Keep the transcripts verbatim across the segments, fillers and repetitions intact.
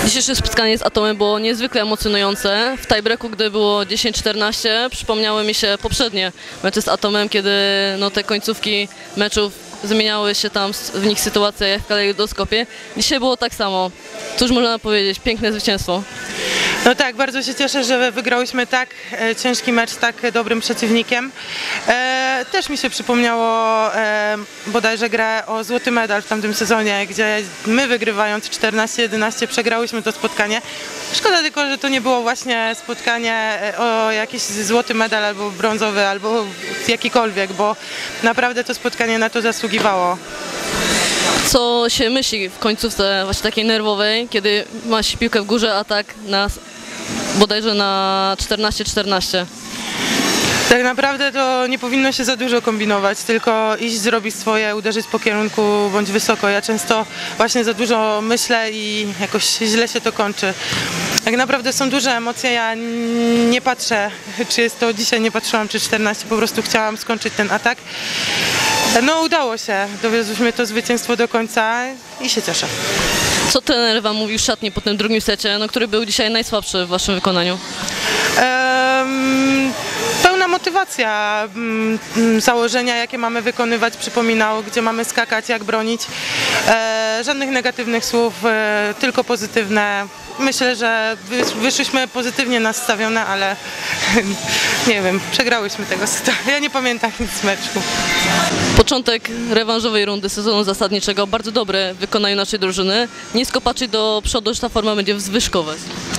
Dzisiejsze spotkanie z Atomem było niezwykle emocjonujące. W tiebreaku, gdy było dziesięć czternaście, przypomniały mi się poprzednie mecze z Atomem, kiedy no, te końcówki meczów zmieniały się tam w nich sytuacje jak w kalejdoskopie. Dzisiaj było tak samo. Cóż można powiedzieć, piękne zwycięstwo. No tak, bardzo się cieszę, że wygrałyśmy tak e, ciężki mecz z tak dobrym przeciwnikiem. E, też mi się przypomniało e, bodajże grę o złoty medal w tamtym sezonie, gdzie my wygrywając czternaście jedenaście przegrałyśmy to spotkanie. Szkoda tylko, że to nie było właśnie spotkanie o jakiś złoty medal albo brązowy, albo jakikolwiek, bo naprawdę to spotkanie na to zasługiwało. Co się myśli w końcówce właśnie takiej nerwowej, kiedy ma się piłkę w górze, a tak na bodajże na czternaście czternaście? Tak naprawdę to nie powinno się za dużo kombinować, tylko iść, zrobić swoje, uderzyć po kierunku bądź wysoko. Ja często właśnie za dużo myślę i jakoś źle się to kończy. Tak naprawdę są duże emocje, ja nie patrzę, czy jest to dzisiaj, nie patrzyłam, czy czternaście, po prostu chciałam skończyć ten atak. No udało się, dowiozłyśmy to zwycięstwo do końca i się cieszę. Co trener wam mówił w szatni po tym drugim secie, no, który był dzisiaj najsłabszy w waszym wykonaniu? Um, pełna motywacja, um, założenia jakie mamy wykonywać, przypominał, gdzie mamy skakać, jak bronić. E, żadnych negatywnych słów, e, tylko pozytywne. Myślę, że wyszliśmy pozytywnie nastawione, ale nie wiem, przegrałyśmy tego seta. Ja nie pamiętam nic z meczu. Początek rewanżowej rundy sezonu zasadniczego, bardzo dobry w wykonaniu naszej drużyny. Nisko patrzeć do przodu, że ta forma będzie wzwyżkować.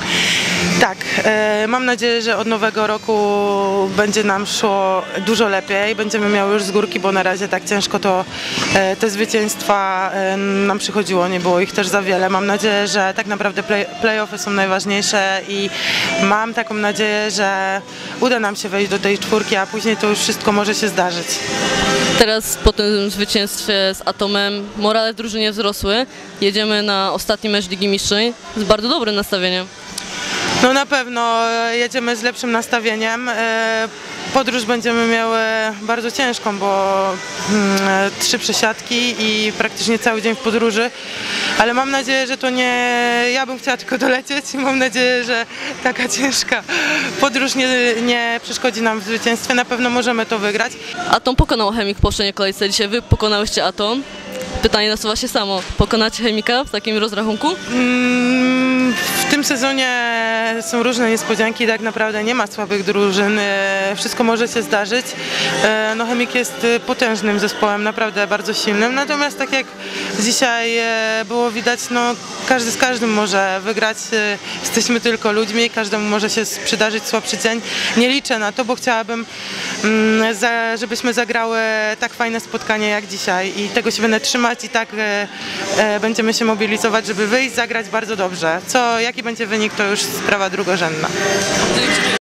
Tak, e, mam nadzieję, że od nowego roku będzie nam szło dużo lepiej. Będziemy miały już z górki, bo na razie tak ciężko to e, te zwycięstwa e, nam przychodziło, nie było ich też za wiele. Mam nadzieję, że tak naprawdę play, play-offy są najważniejsze i mam taką nadzieję, że uda nam się wejść do tej czwórki, a później to już wszystko może się zdarzyć. Teraz po tym zwycięstwie z Atomem morale w drużynie wzrosły. Jedziemy na ostatni mecz Ligi Mistrzów z bardzo dobrym nastawieniem. No na pewno jedziemy z lepszym nastawieniem. Podróż będziemy miały bardzo ciężką, bo hmm, trzy przesiadki i praktycznie cały dzień w podróży. Ale mam nadzieję, że to nie ja bym chciała tylko dolecieć i mam nadzieję, że taka ciężka podróż nie, nie przeszkodzi nam w zwycięstwie. Na pewno możemy to wygrać. Atom pokonał Chemik w poprzedniej kolejce. Dzisiaj wy pokonałyście Atom. Pytanie nasuwa się samo. Pokonacie Chemika w takim rozrachunku? Mm, w tym sezonie są różne niespodzianki, tak naprawdę nie ma słabych drużyn, wszystko może się zdarzyć. No, Chemik jest potężnym zespołem, naprawdę bardzo silnym, natomiast tak jak dzisiaj było widać, no, każdy z każdym może wygrać, jesteśmy tylko ludźmi, każdemu może się przydarzyć słabszy dzień. Nie liczę na to, bo chciałabym, żebyśmy zagrały tak fajne spotkanie jak dzisiaj i tego się będę trzymać i tak będziemy się mobilizować, żeby wyjść, zagrać bardzo dobrze. Co, jaki będzie wynik, to już sprawa drugorzędna.